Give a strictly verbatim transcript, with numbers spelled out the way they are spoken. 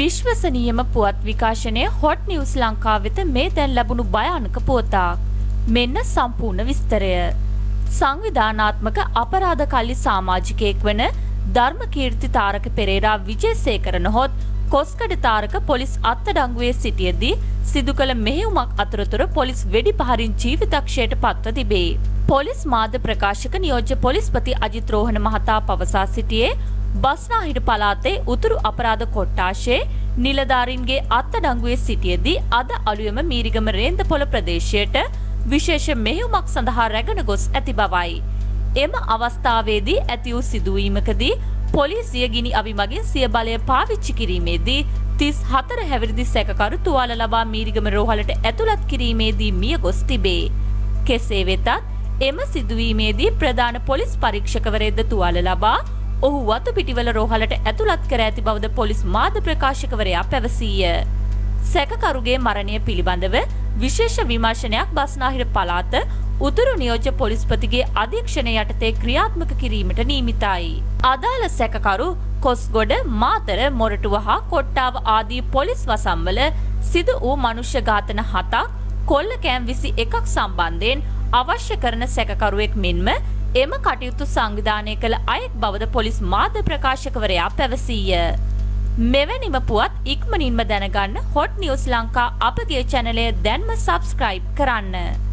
විශ්වසනීයම පුවත් විකාශනයේ hot news ලංකාව වෙත මේ දැන් ලැබුණු භයානක පුවතක්. මෙන්න සම්පූර්ණ විස්තරය. සංවිධානාත්මක අපරාධකල්ලි සමාජිකයෙක් වන ධර්මකීර්ති තාරක පෙරේරා විජේසේකර නොහොත් කොස්කඩ තාරක පොලිස් අත්අඩංගුවේ සිටියදී සිදු කළ මෙහෙයුමක් අතරතුර පොලිස් වෙඩි පහරින් ජීවිතක්ෂයට පත්ව තිබේ. පොලිස් මාධ්‍ය ප්‍රකාශක නියෝජ්‍ය පොලිස්පති අජිත් රෝහණ මහතා පවසා සිටියේ බස්නාහිර පළාතේ උතුරු අපරාධ කොට්ටාශයේ නිලධාරීන්ගේ අත්අඩංගුවේ සිටියේදී අද අලුයම මීරිගම රේන්දපොළ ප්‍රදේශයට විශේෂ මෙහෙයුමක් සඳහා රැගෙන ගොස් ඇති බවයි. එම අවස්ථාවේදී ඇති වූ සිදුවීමකදී පොලිසිය ගිනි අවි මගින් සිය බලය පාවිච්චි කිරීමේදී තිස් හතර හැවිරිදි සැකකරු තුවාල ලබා මීරිගම රෝහලට ඇතුළත් කිරීමේදී මිය ගොස් තිබේ. කෙසේ වෙතත් එම සිදුවීමේදී ප්‍රධාන පොලිස් පරීක්ෂකවරයෙක්ද තුවාල ලබා ඔහු වතු පිටිවල රෝහලට ඇතුළත් කර ඇති බවද පොලිස් මාධ්‍ය ප්‍රකාශකවරයා පැවසීය. සැකකරුගේ මරණය පිළිබඳව විශේෂ විමර්ශනයක් බස්නාහිර පළාත උතුරු නියෝජ්‍ය පොලිස්පතිගේ අධීක්ෂණය යටතේ ක්‍රියාත්මක කිරීමට නියමිතයි. අදාළ සැකකරු කොස්ගොඩ, මාතර, මොරටුව හා කොට්ටාව ආදී පොලිස් වසම්වල සිදු වූ මනුෂ්‍ය ඝාතන හතක්, කොල්ලකෑම් විසි එකක් සම්බන්ධයෙන් අවශ්‍ය කරන සැකකරුවෙක් මෙන්ම එම කටයුතු සංවිධානය කළ අයෙක් බවද පොලිස් මාධ්‍ය ප්‍රකාශකවරයා පැවසීය. මෙවැනිම පුවත් ඉක්මනින්ම දැනගන්න හොට් නිවුස් ලංකා අපගේ චැනලය දැන්ම සබ්ස්ක්‍රයිබ් කරන්න.